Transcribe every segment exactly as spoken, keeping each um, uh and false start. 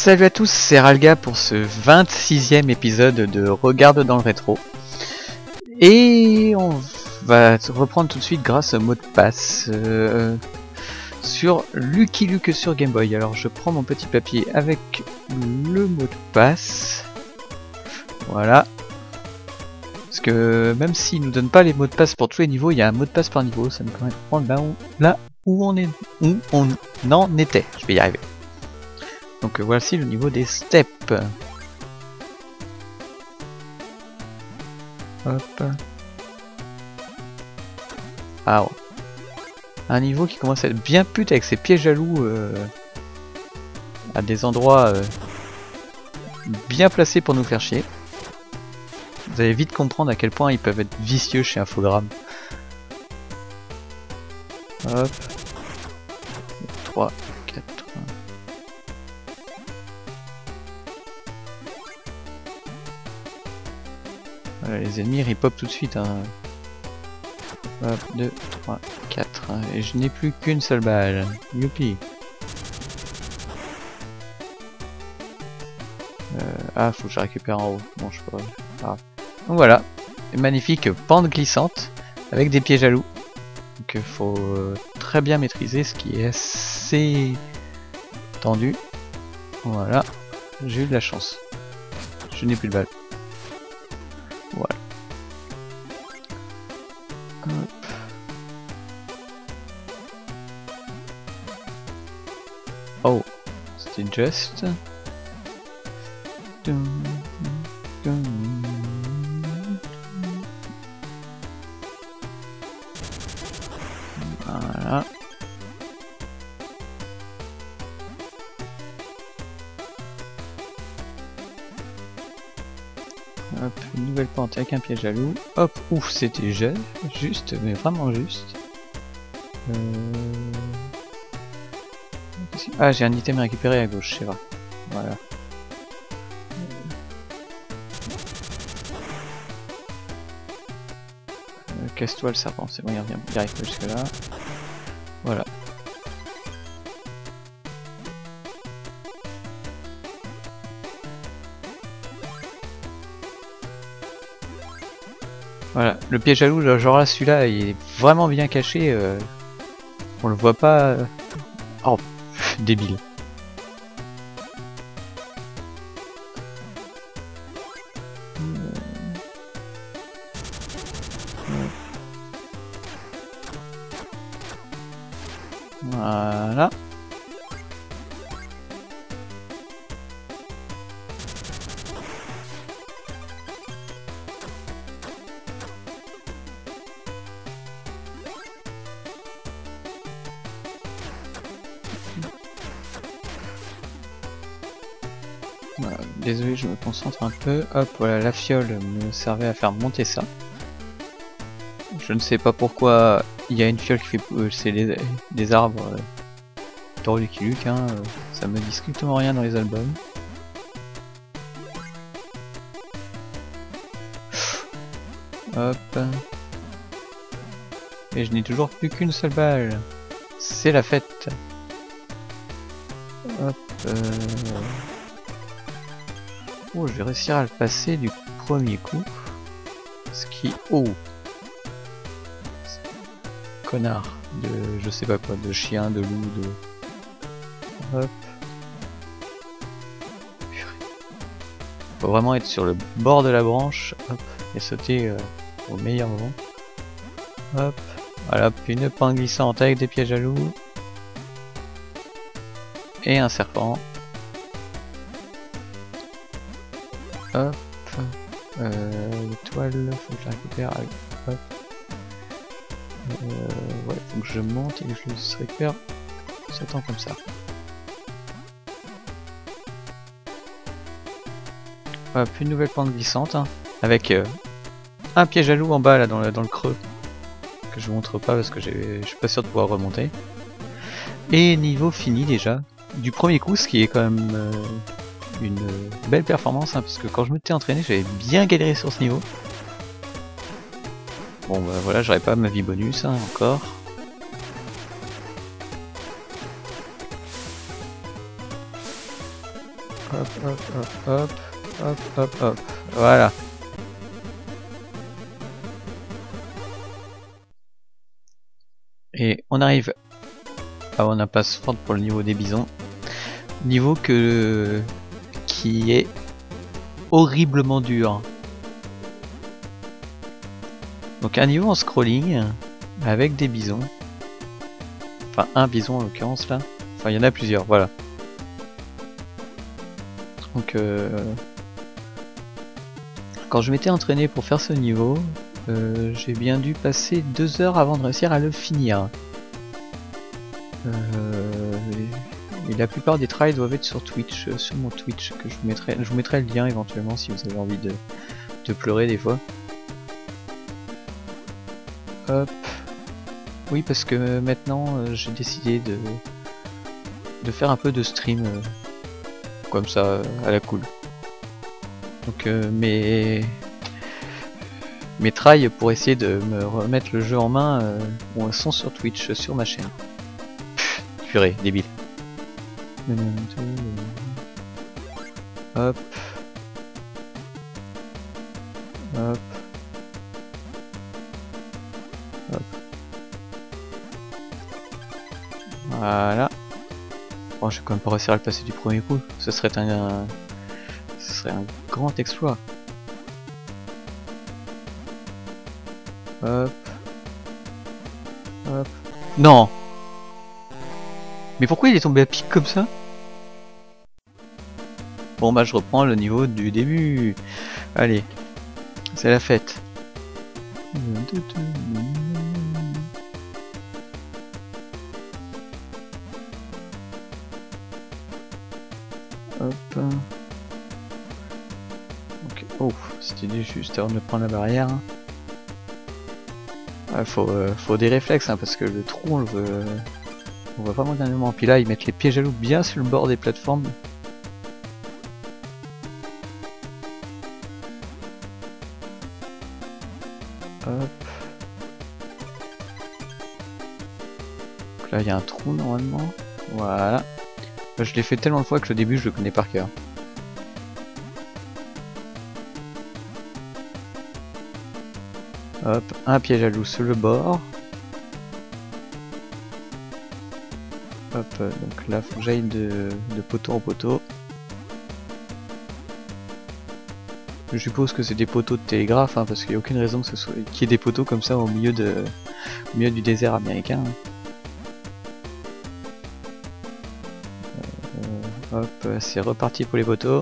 Salut à tous, c'est Ralga pour ce vingt-sixième épisode de Regarde dans le rétro. Et on va reprendre tout de suite grâce au mot de passe euh, sur Lucky Luke sur Game Boy. Alors je prends mon petit papier avec le mot de passe. Voilà. Parce que même s'il nous donne pas les mots de passe pour tous les niveaux, il y a un mot de passe par niveau. Ça nous permet de prendre là où, là où on est, où on en était. Je vais y arriver. Donc voici le niveau des steps. Hop. Ah ouais. Un niveau qui commence à être bien pute avec ses pieds jaloux euh, à des endroits euh, bien placés pour nous faire chier. Vous allez vite comprendre à quel point ils peuvent être vicieux chez Infogrames. Hop. trois, quatre. Voilà, les ennemis ripop tout de suite. Hein. Hop, deux, trois, quatre. Et je n'ai plus qu'une seule balle. Youpi. Euh, ah, faut que je récupère en haut. Bon, je sais pas. Ah. Donc voilà. Une magnifique pente glissante avec des pieds jaloux. Donc il faut euh, très bien maîtriser, ce qui est assez tendu. Voilà. J'ai eu de la chance. Je n'ai plus de balles. Voilà. Hop. Oh, c'était juste. Voilà. Hop, une nouvelle pente avec un piège jaloux. Hop, ouf, c'était juste, mais vraiment juste. Euh... Ah, j'ai un item récupéré à gauche, c'est vrai. Voilà. Euh, Casse-toi le serpent, c'est bon, il revient, il arrive pas jusque là. Voilà. Voilà, le piège jaloux, genre là, celui-là, il est vraiment bien caché. Euh... On le voit pas. Euh... Oh, pff, débile. Voilà. Voilà, désolé, je me concentre un peu. Hop, voilà, la fiole me servait à faire monter ça. Je ne sais pas pourquoi il y a une fiole qui fait pousser des, des arbres euh, dans Lucky Luke, hein, euh, ça me dit strictement rien dans les albums. Hop. Et je n'ai toujours plus qu'une seule balle. C'est la fête. Hop. Euh... Oh, je vais réussir à le passer du premier coup. Ce qui... Oh, connard de je sais pas quoi, de chien, de loup, de... Hop. Faut vraiment être sur le bord de la branche, hop, et sauter euh, au meilleur moment. Hop, voilà, puis une pente glissante avec des pièges jaloux. Et un serpent. Hop. Euh, l'étoile, faut que je la récupère. Hop. Euh, ouais, faut que je monte et que je le récupère. Sautant comme ça. Hop, une nouvelle pente glissante hein, avec euh, un piège jaloux en bas là dans le, dans le creux que je vous montre pas parce que je suis pas sûr de pouvoir remonter. Et niveau fini déjà du premier coup, ce qui est quand même euh, une euh, belle performance hein, parce que quand je m'étais entraîné, j'avais bien galéré sur ce niveau. Bon bah voilà, j'aurais pas ma vie bonus hein, encore. hop, hop, hop, hop, hop, hop, hop, voilà. Et on arrive à on passe forte pour le niveau des bisons. Niveau que qui est horriblement dur. Donc un niveau en scrolling avec des bisons. Enfin un bison en l'occurrence là. Enfin il y en a plusieurs, voilà. Donc euh, quand je m'étais entraîné pour faire ce niveau, euh, j'ai bien dû passer deux heures avant de réussir à le finir. Euh, et la plupart des tries doivent être sur Twitch, euh, sur mon Twitch, que je vous mettrai, je vous mettrai le lien éventuellement si vous avez envie de, de pleurer des fois. Hop. Oui, parce que maintenant euh, j'ai décidé de, de faire un peu de stream euh, comme ça euh, à la cool. Donc euh, mes mes tries pour essayer de me remettre le jeu en main euh, sont sur Twitch, sur ma chaîne. Pff, purée, débile. Hop. Hop. Hop. Voilà. Bon, je vais quand même pas réussir à le passer du premier coup. Ce serait un, un ce serait un grand exploit. Hop. Hop. Non. Mais pourquoi il est tombé à pic comme ça? Bon bah je reprends le niveau du début. Allez. C'est la fête. Hop. Ok. Oh, c'était juste avant de prendre la barrière. Ah, faut, euh, faut des réflexes hein, parce que le trou on le veut, on voit vraiment dernièrement. Puis là ils mettent les pièges à loup bien sur le bord des plateformes. Hop. Donc là il y a un trou normalement. Voilà. Je l'ai fait tellement de fois que le début je le connais par cœur. Hop, un piège à loup sur le bord. Hop, donc là faut que j'aille de, de poteau en poteau. Je suppose que c'est des poteaux de télégraphe, hein, parce qu'il n'y a aucune raison que ce soit qu'il y ait des poteaux comme ça au milieu de au milieu du désert américain. Euh, hop, c'est reparti pour les poteaux.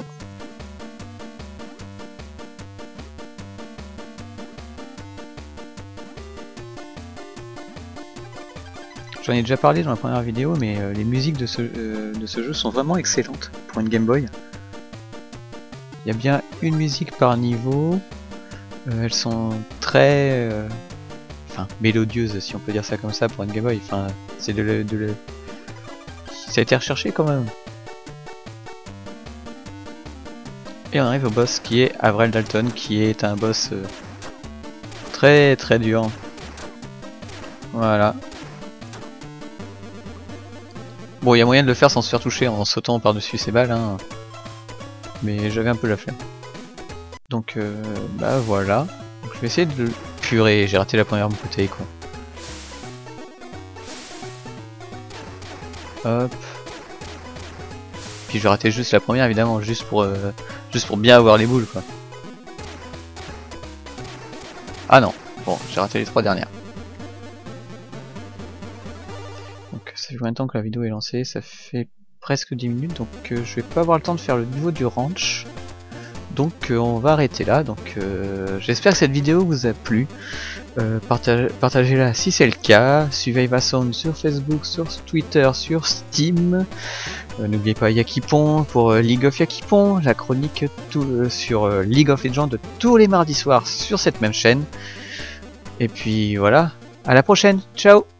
J'en ai déjà parlé dans la première vidéo, mais euh, les musiques de ce, euh, de ce jeu sont vraiment excellentes pour une Game Boy. Il y a bien une musique par niveau, euh, elles sont très euh, enfin, mélodieuses si on peut dire ça comme ça pour une Game Boy. Enfin, c'est de le, de le... Ça a été recherché quand même. Et on arrive au boss qui est Avril Dalton, qui est un boss euh, très très dur. Voilà. Bon, il y a moyen de le faire sans se faire toucher en sautant par-dessus ces balles, hein. Mais j'avais un peu la flemme. Donc, euh, bah voilà. Donc, je vais essayer de le... Purée, j'ai raté la première bouteille, quoi. Hop. Puis je vais rater juste la première, évidemment, juste pour, euh, juste pour bien avoir les boules, quoi. Ah non, bon, j'ai raté les trois dernières. Ça fait combien de temps que la vidéo est lancée? Ça fait presque dix minutes, donc euh, je vais pas avoir le temps de faire le niveau du ranch. Donc euh, on va arrêter là. Donc euh, j'espère que cette vidéo vous a plu. Euh, partage, partagez-la si c'est le cas. Suivez Ivasound sur Facebook, sur Twitter, sur Steam. Euh, N'oubliez pas Yakipon pour euh, League of Yakipon, la chronique tout, euh, sur euh, League of Legends de tous les mardis soirs sur cette même chaîne. Et puis voilà, à la prochaine, ciao.